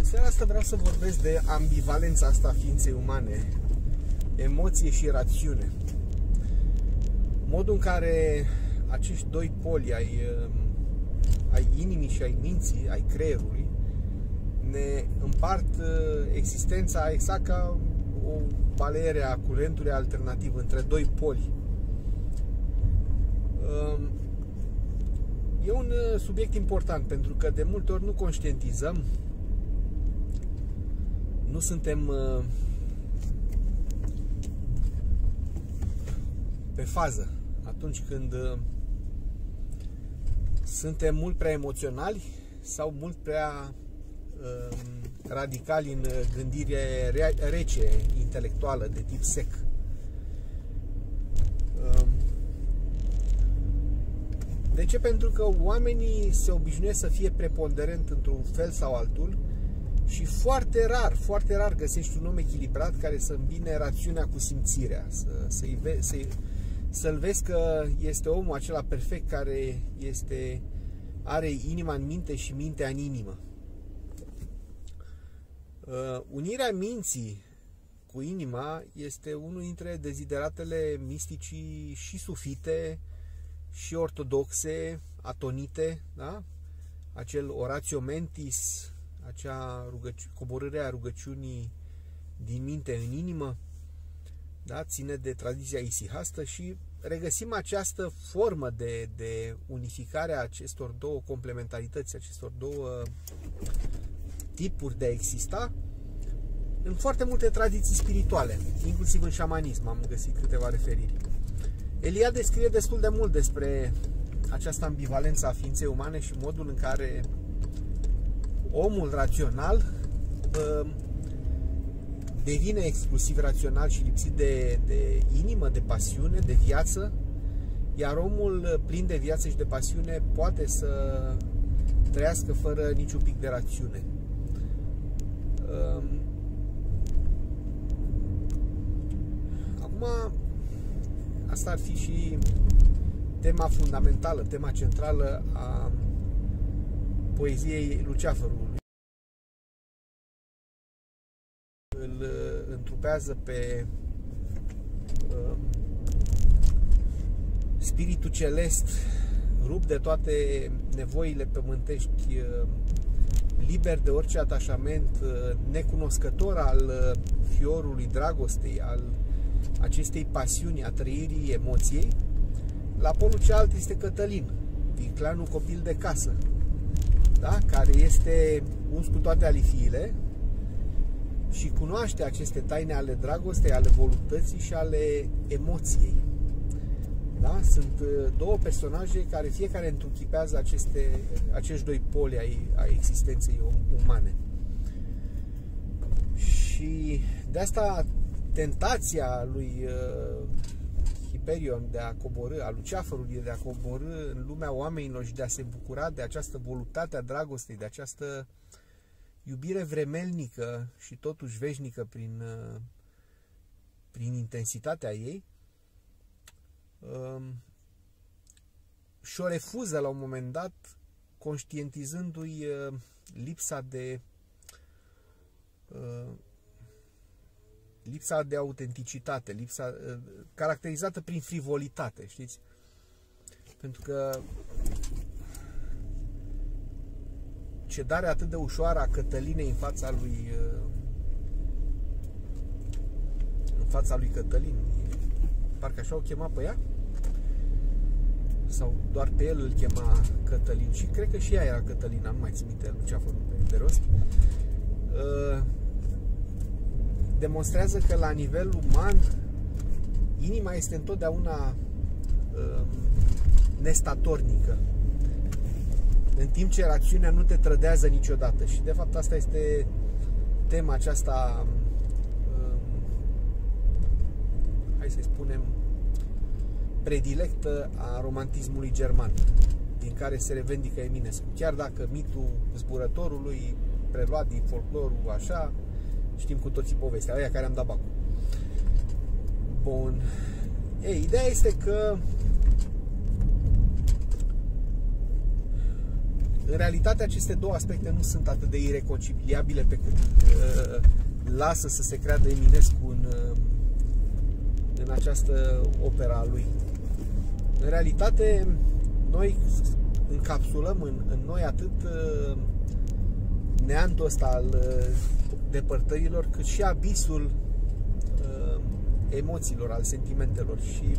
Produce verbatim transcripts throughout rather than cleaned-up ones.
seara asta vreau să vorbesc de ambivalența asta a ființei umane, emoție și rațiune. Modul în care acești doi poli ai, ai inimii și ai minții, ai creierului, ne împart existența exact ca o balere a curentului alternativ între doi poli. E un subiect important pentru că de multe ori nu conștientizăm, nu suntem pe fază atunci când suntem mult prea emoționali sau mult prea radicali în gândire rece, intelectuală, de tip sec. De ce? Pentru că oamenii se obișnuiesc să fie preponderent într-un fel sau altul și foarte rar, foarte rar găsești un om echilibrat care să îmbine rațiunea cu simțirea, să, să-i ve, să să-l vezi că este omul acela perfect care este, are inima în minte și mintea în inimă. Uh, unirea minții cu inima este unul dintre dezideratele misticii și sufite și ortodoxe, atonite, da? Acel oratio mentis, acea rugăci- coborâre a rugăciunii din minte în inimă, da? Ține de tradiția isihastă și regăsim această formă de, de unificare a acestor două complementarități, acestor două tipuri de a exista în foarte multe tradiții spirituale, inclusiv în șamanism am găsit câteva referiri. Eliade scrie destul de mult despre această ambivalență a ființei umane și modul în care omul rațional uh, devine exclusiv rațional și lipsit de, de inimă, de pasiune, de viață, iar omul plin de viață și de pasiune poate să trăiască fără niciun pic de rațiune. Uh, acum, asta ar fi și tema fundamentală, tema centrală a poeziei Luceafărului. Îl întrupează pe uh, spiritul celest, rupt de toate nevoile pământești, uh, liber de orice atașament, uh, necunoscător al uh, fiorului dragostei, al acestei pasiuni, a trăirii emoției. La polul cealalt este Cătălin, din clanul copil de casă, da? Care este uns cu toate alifiile și cunoaște aceste taine ale dragostei, ale voluptății și ale emoției. Da? Sunt două personaje care fiecare întruchipează aceste, acești doi poli ai, ai existenței umane. Și de asta tentația lui uh, Hiperion de a coborî, a Luceafărului de a coborî în lumea oamenilor și de a se bucura de această voluptate a dragostei, de această iubire vremelnică și totuși veșnică prin, uh, prin intensitatea ei, uh, și-o refuză la un moment dat, conștientizându-i uh, lipsa de uh, lipsa de autenticitate, lipsa caracterizată prin frivolitate, știți? Pentru că cedarea atât de ușoară a Cătălinei în fața lui în fața lui Cătălin, parcă așa o chema pe ea? Sau doar pe el îl chema Cătălin? Și cred că și ea era Cătălina, nu mai țin minte Luceafărul pe de rost. Uh, demonstrează că la nivel uman inima este întotdeauna uh, nestatornică, în timp ce rațiunea nu te trădează niciodată. Și de fapt asta este tema aceasta, uh, hai să spunem, predilectă a romantismului german, din care se revendică Eminescu. Chiar dacă mitul zburătorului preluat din folclorul așa, știm cu toții povestea, aia care am dat bacul. Bun. Ei, ideea este că în realitate aceste două aspecte nu sunt atât de ireconciliabile pe cât uh, lasă să se creadă Eminescu în, uh, în această opera lui. În realitate, noi încapsulăm în, în noi atât uh, neantul ăsta al uh, depărtărilor, cât și abisul uh, emoțiilor, al sentimentelor. Și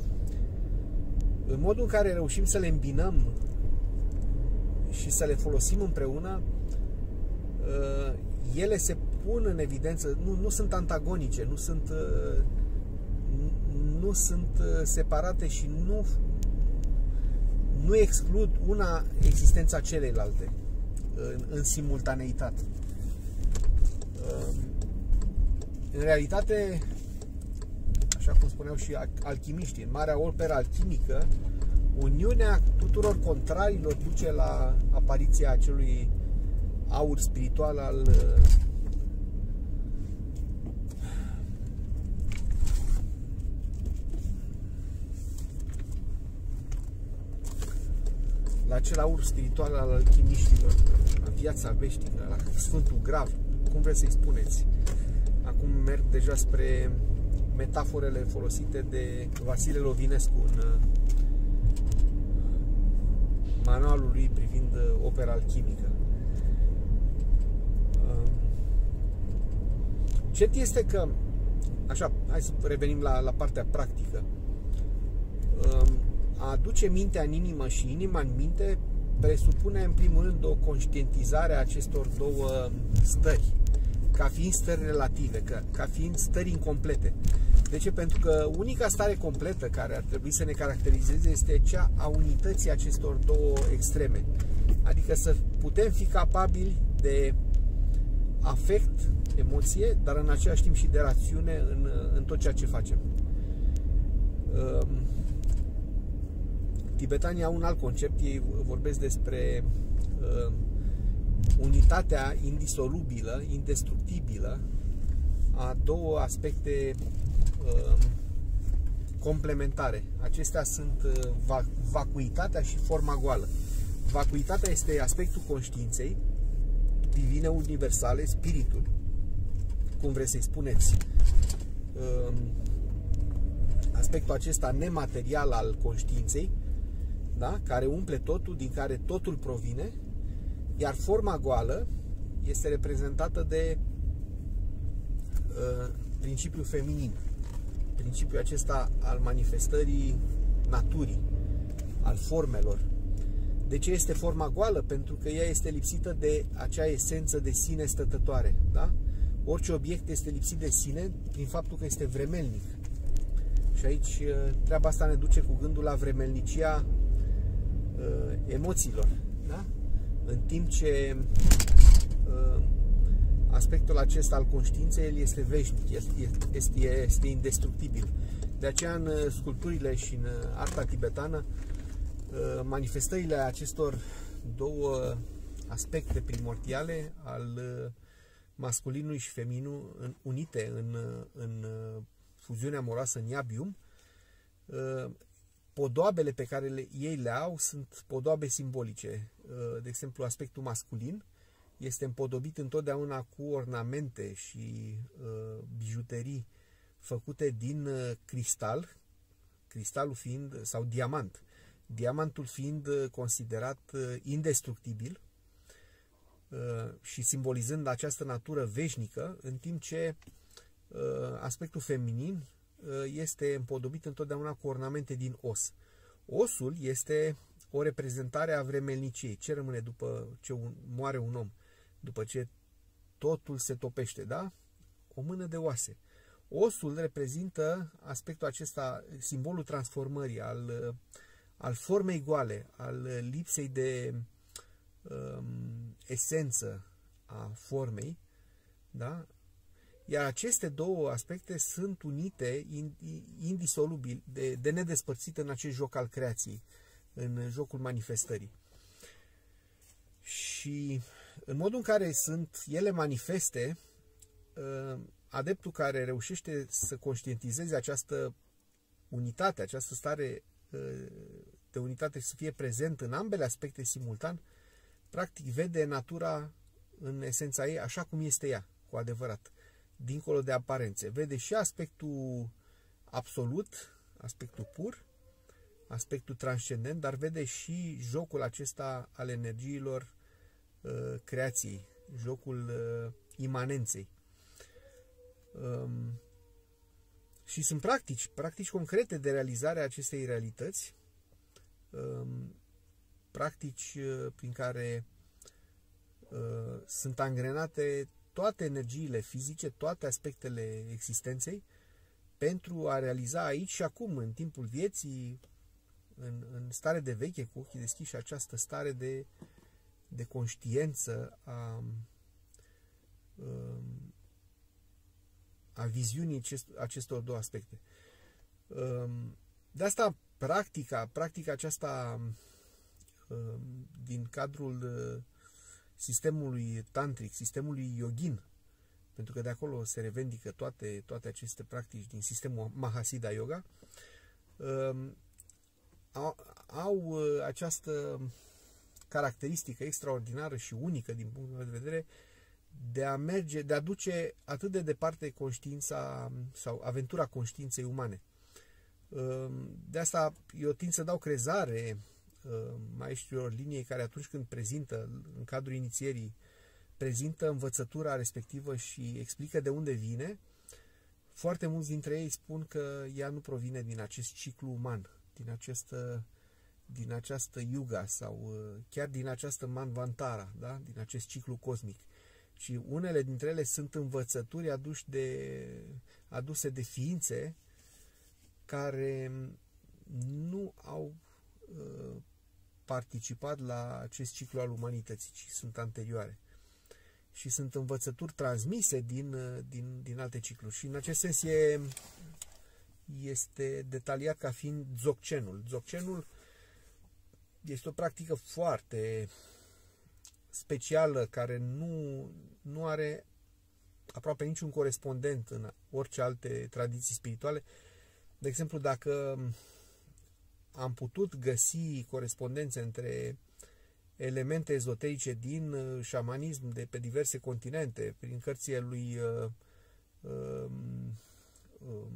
în modul în care reușim să le îmbinăm și să le folosim împreună, uh, ele se pun în evidență, nu, nu sunt antagonice, nu sunt, uh, nu sunt separate și nu, nu exclud una existența celeilalte în, în simultaneitate. În realitate, așa cum spuneau și alchimiștii, în marea operă alchimică, uniunea tuturor contrarilor duce la apariția acelui aur spiritual al la acel aur spiritual al alchimiștilor, la viața veșnică, la Sfântul Grav, cum vreți să-i spuneți. Acum merg deja spre metaforele folosite de Vasile Lovinescu în manualul lui privind opera alchimică. Cert este că, așa, hai să revenim la, la partea practică. A aduce mintea în inimă și inima în minte presupune în primul rând o conștientizare a acestor două stări, ca fiind stări relative, ca, ca fiind stări incomplete. De ce? Pentru că unica stare completă care ar trebui să ne caracterizeze este cea a unității acestor două extreme. Adică să putem fi capabili de afect, emoție, dar în același timp și de rațiune în, în tot ceea ce facem. Tibetanii au un alt concept, ei vorbesc despre uh, unitatea indisolubilă, indestructibilă a două aspecte uh, complementare. Acestea sunt uh, vac vacuitatea și forma goală. Vacuitatea este aspectul conștiinței divine universale, spiritul, cum vreți să-i spuneți. Uh, aspectul acesta nematerial al conștiinței, da? Care umple totul, din care totul provine, iar forma goală este reprezentată de uh, principiul feminin, principiul acesta al manifestării naturii, al formelor. De ce este forma goală? Pentru că ea este lipsită de acea esență de sine stătătoare. Da? Orice obiect este lipsit de sine prin faptul că este vremelnic. Și aici treaba asta ne duce cu gândul la vremelnicia uh, emoțiilor. Da? În timp ce uh, aspectul acesta al conștiinței, el este veșnic, este, este, este indestructibil. De aceea în sculpturile și în arta tibetană, uh, manifestările acestor două aspecte primordiale al uh, masculinului și femininul unite în, în fuziunea amoroasă în iabium, podoabele pe care le, ei le au sunt podoabe simbolice. De exemplu, aspectul masculin este împodobit întotdeauna cu ornamente și bijuterii făcute din cristal, cristalul fiind, sau diamant, diamantul fiind considerat indestructibil și simbolizând această natură veșnică, în timp ce aspectul feminin este împodobit întotdeauna cu ornamente din os. Osul este o reprezentare a vremelniciei. Ce rămâne după ce un, moare un om? După ce totul se topește, da? O mână de oase. Osul reprezintă aspectul acesta, simbolul transformării, al, al formei goale, al lipsei de um, esență a formei, da? Iar aceste două aspecte sunt unite, indisolubil, de, de nedespărțit în acest joc al creației, în jocul manifestării. Și în modul în care sunt ele manifeste, adeptul care reușește să conștientizeze această unitate, această stare de unitate și să fie prezent în ambele aspecte simultan, practic vede natura în esența ei așa cum este ea, cu adevărat, dincolo de aparențe. Vede și aspectul absolut, aspectul pur, aspectul transcendent, dar vede și jocul acesta al energiilor uh, creației, jocul uh, imanenței. Um, și sunt practici, practici concrete de realizare a acestei realități, um, practici uh, prin care uh, sunt angrenate toate energiile fizice, toate aspectele existenței, pentru a realiza aici și acum, în timpul vieții, în, în stare de veche, cu ochii deschiși, această stare de, de conștiență a, a viziunii acest, acestor două aspecte. De asta, practica, practica aceasta din cadrul sistemului tantric, sistemului yogin, pentru că de acolo se revendică toate, toate aceste practici din sistemul Mahasiddha Yoga, au, au această caracteristică extraordinară și unică din punctul meu de vedere de a merge, de a duce atât de departe conștiința sau aventura conștiinței umane. De asta eu tind să dau crezare maestrilor liniei care atunci când prezintă, în cadrul inițierii, prezintă învățătura respectivă și explică de unde vine, foarte mulți dintre ei spun că ea nu provine din acest ciclu uman, din această, din această yuga sau chiar din această manvantara, da? Din acest ciclu cosmic. Și unele dintre ele sunt învățături aduse de, aduse de ființe care nu au uh, participat la acest ciclu al umanității, ci sunt anterioare. Și sunt învățături transmise din, din, din alte cicluri. Și în acest sens e, este detaliat ca fiind dzogchenul. Dzogchenul este o practică foarte specială care nu, nu are aproape niciun corespondent în orice alte tradiții spirituale. De exemplu, dacă am putut găsi corespondențe între elemente ezoterice din șamanism de pe diverse continente, prin cărțile lui uh, um, um,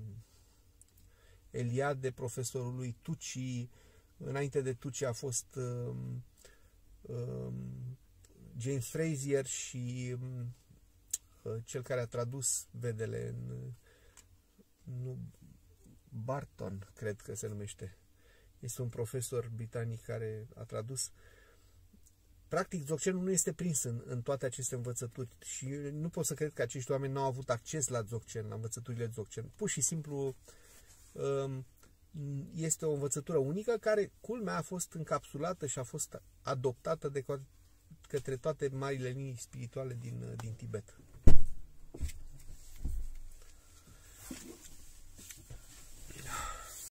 Eliade, profesorului Tucci, înainte de Tucci a fost um, um, James Frazier și um, cel care a tradus Vedele în, nu, Barton, cred că se numește. Este un profesor britanic care a tradus. Practic, dzogchenul nu este prins în, în toate aceste învățături și nu pot să cred că acești oameni nu au avut acces la dzogchen, la învățăturile dzogchen. Pur și simplu este o învățătură unică care, culmea, a fost încapsulată și a fost adoptată de către toate marile linii spirituale din, din Tibet.